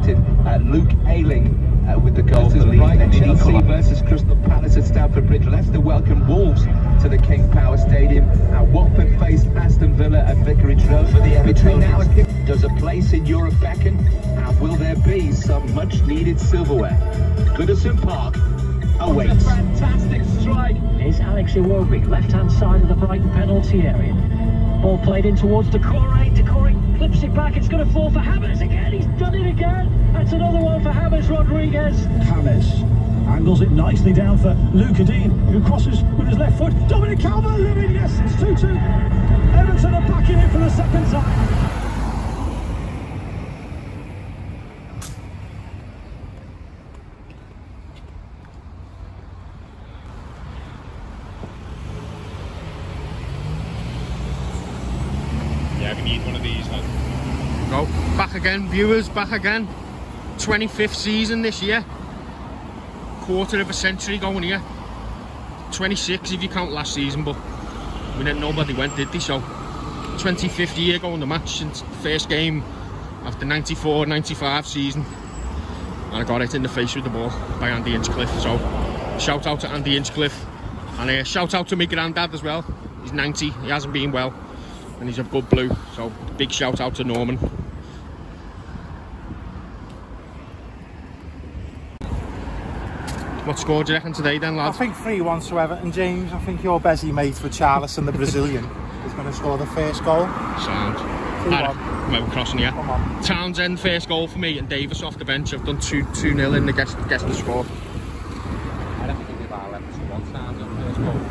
celebrated. Luke Ayling with the goal for Leeds. Chelsea versus Crystal Palace at Stamford Bridge. Leicester welcome Wolves to the King Power Stadium. Watford face Aston Villa at Vicarage Road. For the between now and kick, does a place in Europe beckon? And will there be some much needed silverware? Goodison Park awaits. Fantastic strike is Alex Iwobi, left hand side of the Brighton penalty area. Ball played in towards Decore. Decore clips it back. It's going to fall for James again. He's done it again. That's another one for James Rodriguez. James angles it nicely down for Luca Dean, who crosses with his left foot. Dominic Calvert-Lewin, yes, it's 2-2. Everton are backing it for the second time. Yeah, we need one of these, lad. Go back again, viewers, back again. 25th season this year. Quarter of a century going here. 26 if you count last season, but we didn't nobody went, did they? So 25th year going the match since first game after 94-95 season, and I got it in the face with the ball by Andy Hinchcliffe. So shout out to Andy Hinchcliffe, and shout out to my granddad as well. He's 90, he hasn't been well, and he's a good blue, so big shout out to Norman. What score do you reckon today then, lad? I think 3-1 to Everton, James. I think your busy mate for Charleston, the Brazilian, is going to score the first goal. Sound. 2-1. I'm crossing here. Come on. Townsend first goal for me, and Davis off the bench. I've done 2-0 in the guess the score. I don't think we'll give our Everton one Townsend first goal.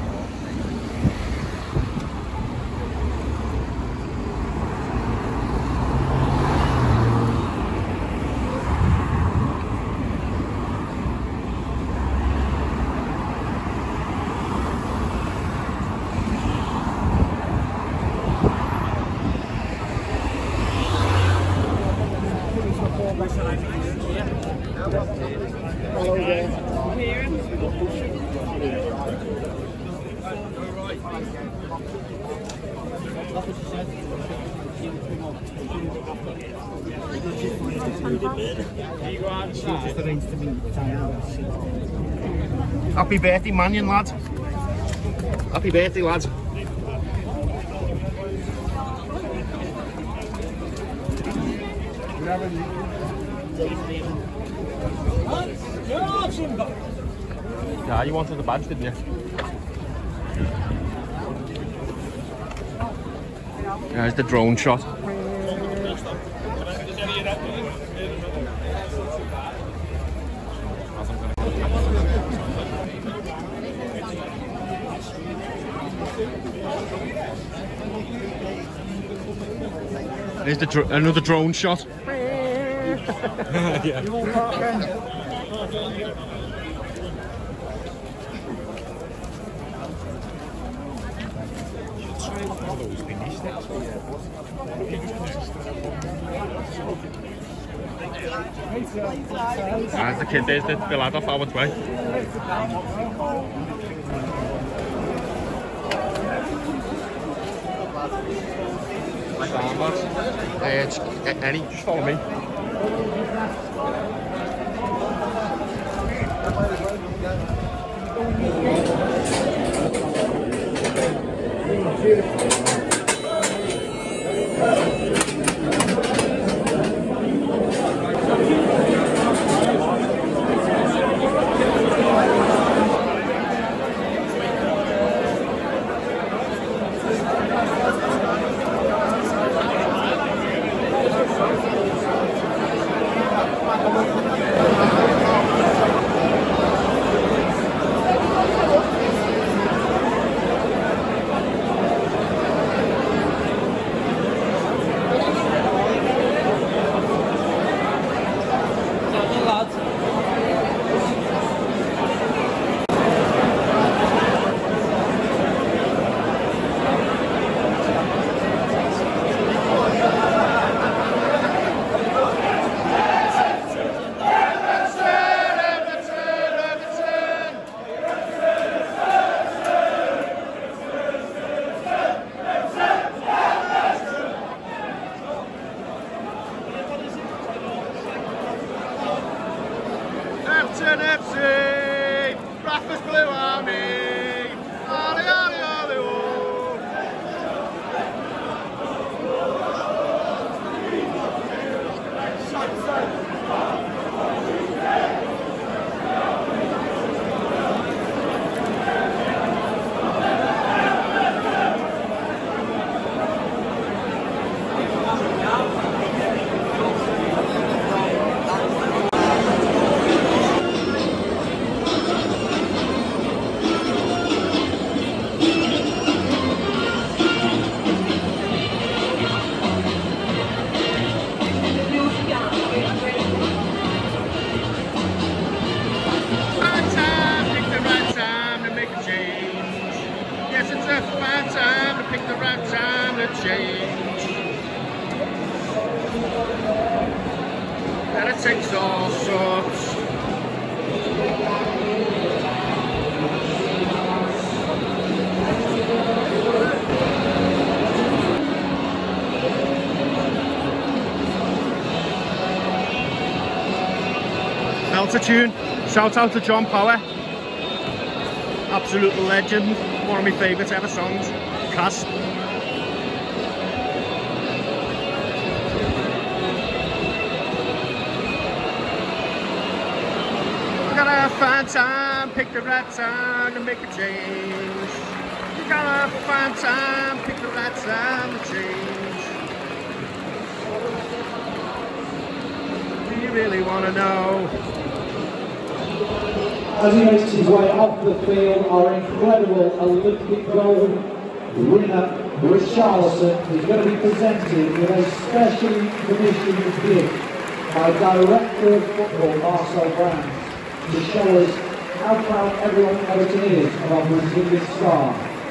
Happy birthday, Mannion, lad. Happy birthday, lad. Yeah, you wanted the badge, didn't you? There's the drone shot. There's another drone shot. Yeah. There's the kid, there's the lad off our way. Annie, just follow me. Charleston FC, breakfast blue army, ollie, ollie, ollie, oh. Pick the right time to change, and it takes all sorts. Altitude, shout out to John Power, absolute legend, one of my favourite ever songs. Cass. You gotta find time, pick the right time to make a change. You gotta find time, pick the right time to change. Do you really wanna know? As he makes his way off the field, our incredible Olympic gold winner, Richarlison, is going to be presented with a specially commissioned gift by Director of Football, Marcel Brands, to show us how proud everyone at Everton is of our Brazilian star.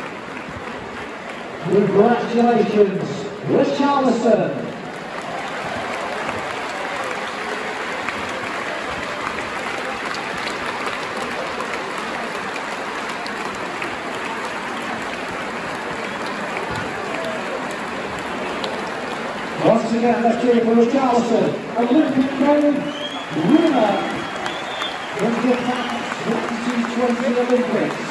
Congratulations, Richarlison! Once again, let's cheer for Richarlison, Olympic gold winner from Japan's 2020 Olympics.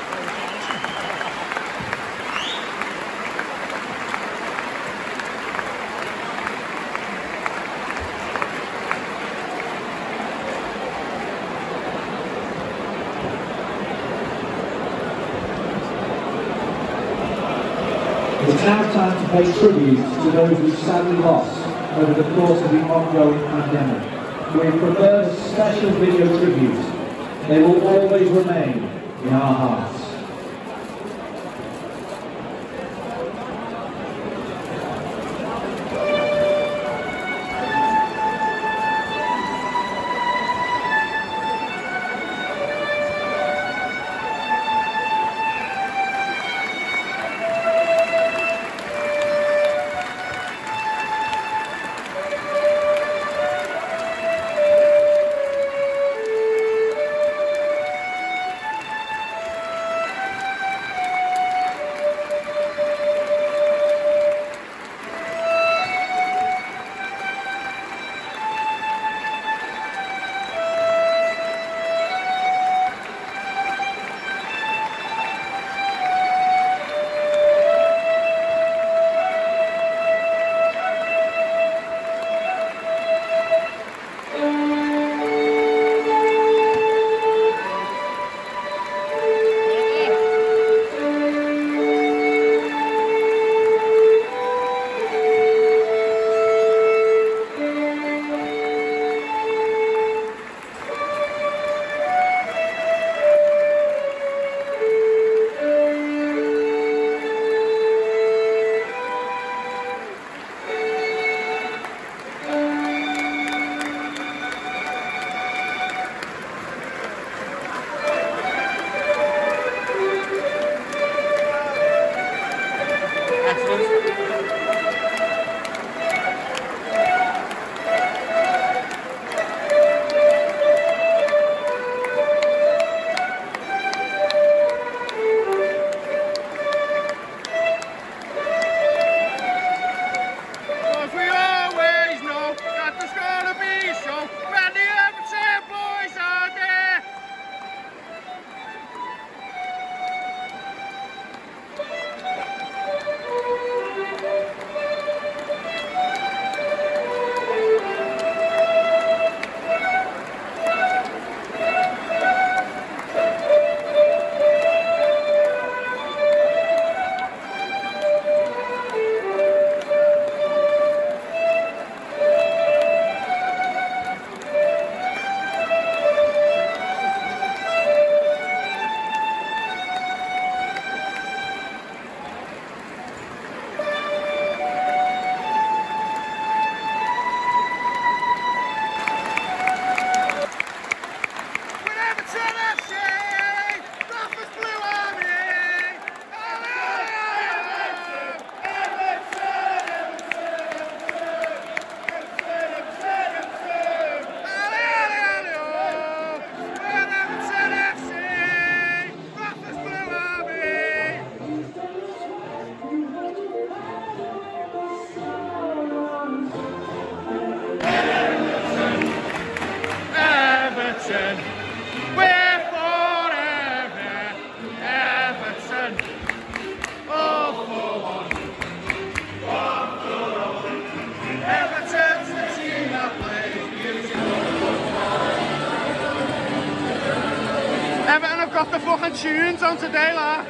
It's now time to pay tribute to those we sadly lost over the course of the ongoing pandemic. We've prepared a special video tribute. They will always remain in our hearts. got the fucking tunes on today, lad.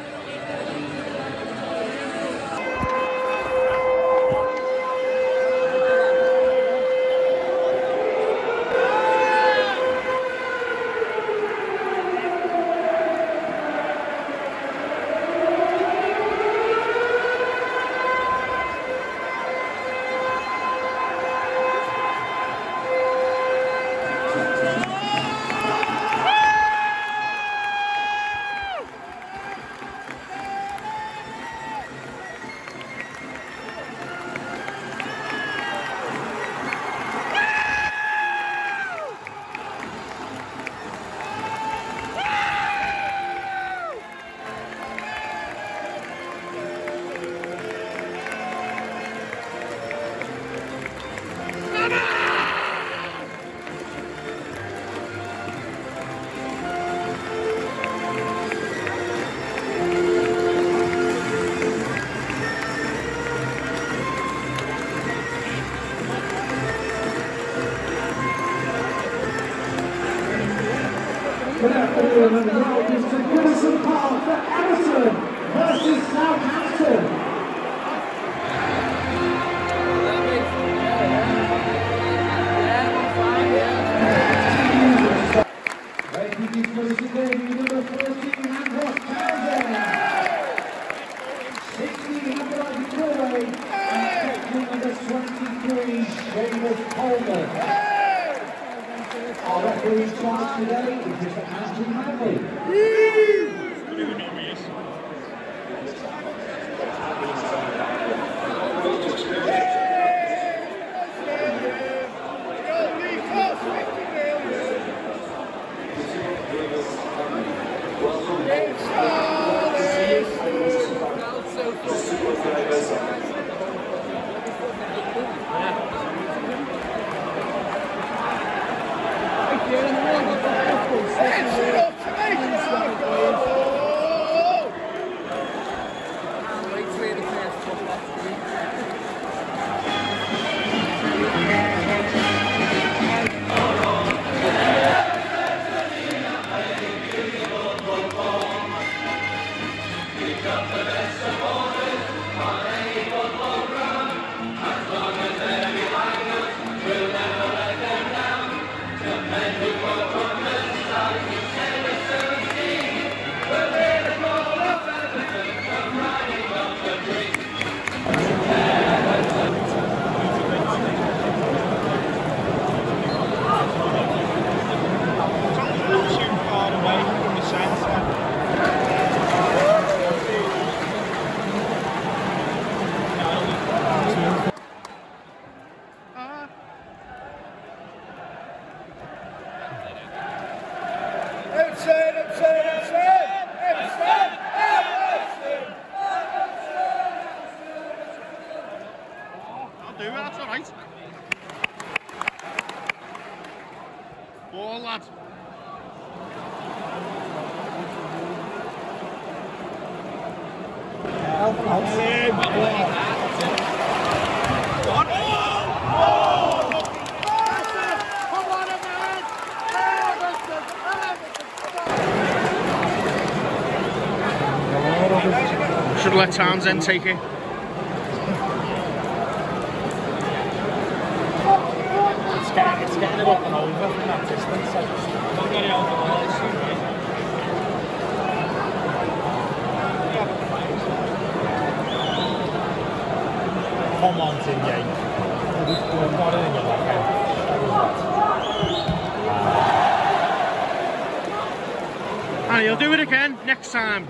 Good afternoon and welcome to Goodison Park for Everton versus Southampton. Making his first debut, number 14, Andros Townsend. 16, Abdullah Toure, and number 23, Seamus Coleman. Our referee in charge today is Mr. Andrew Manley. That's all right. Ball, lad. Should let Townsend take it. It's getting a bit over from that distance. I just don't get it out of the way. Come on, Tim Yates. We've got it in your left. And he'll do it again next time.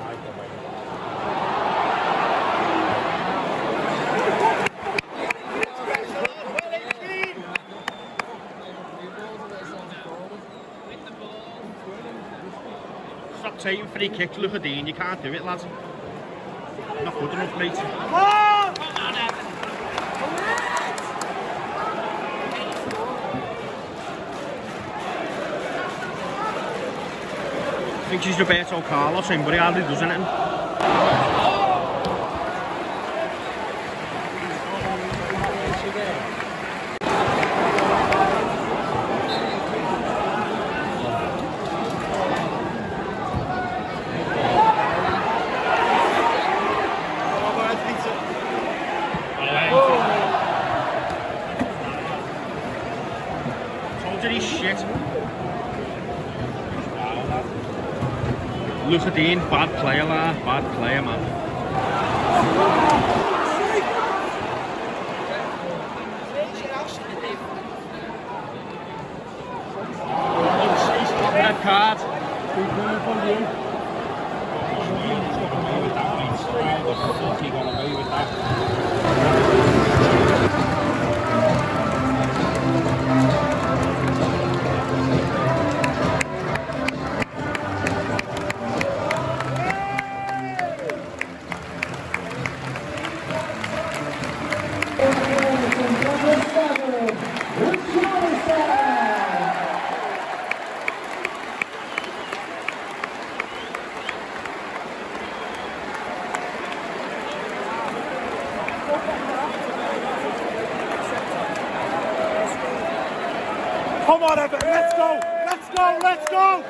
Stop taking free kicks, look at Dean, you can't do it, lads. Not good enough, mate. I think she's Roberto Carlos in, but he hardly does anything. Loads of this shit. Luca Dean, bad player, lad. Bad player, man. Red card. Come on, Everton, let's go! Let's go! Let's go!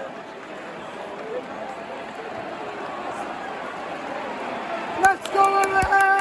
Let's go, Everton!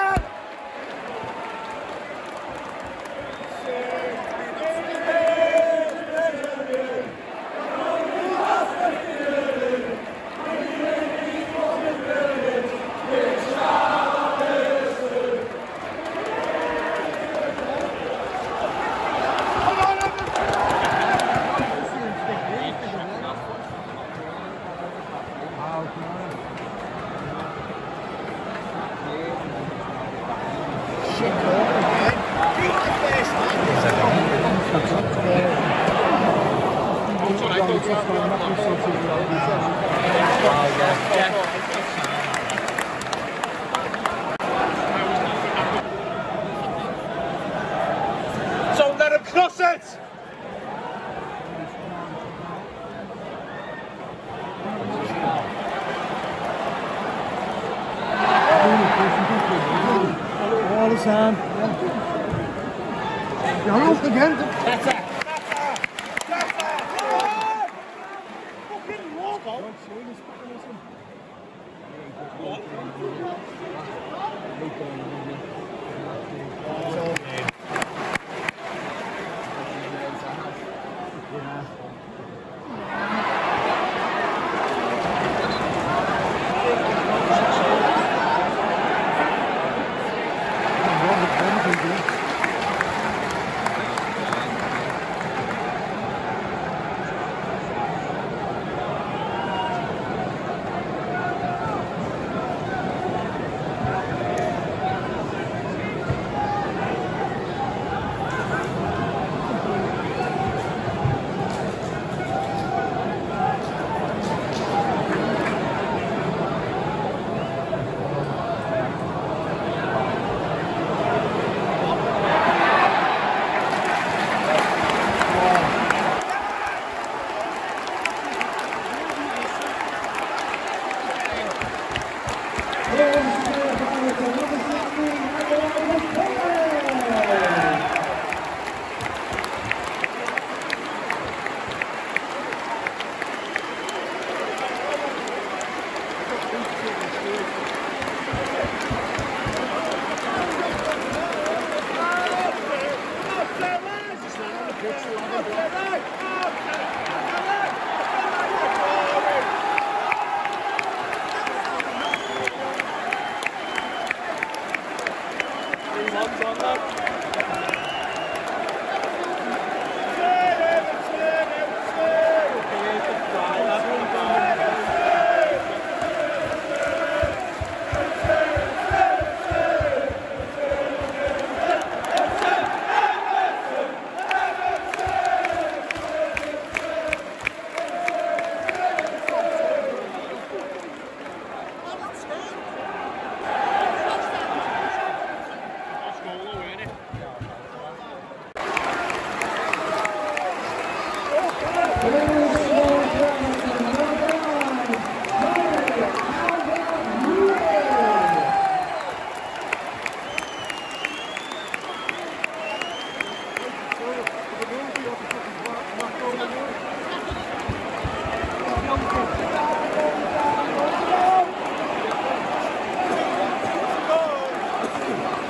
Don't let him cross it! All the time. You're off again. Better. Fucking walk on.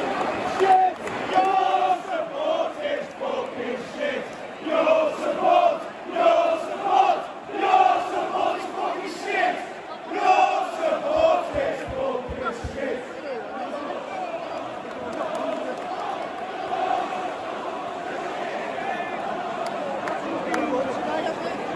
Your support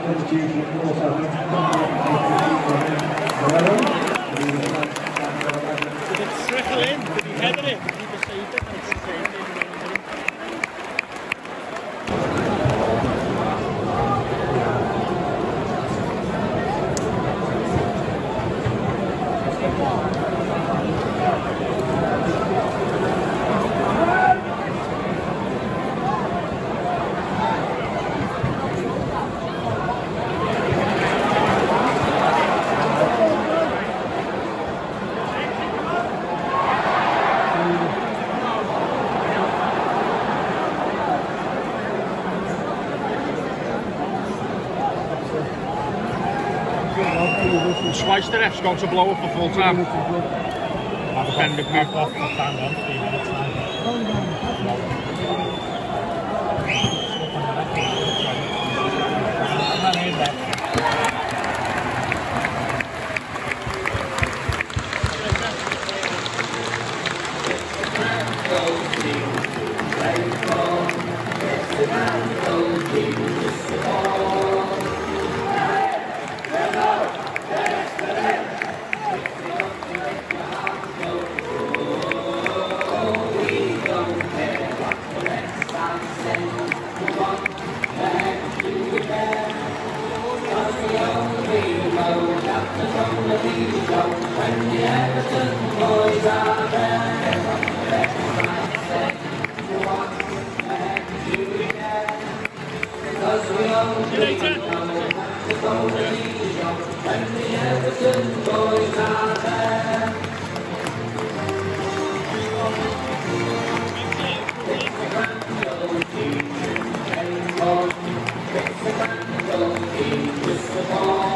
Twice the ref's gone to blow up for full time. I've offended me. Later.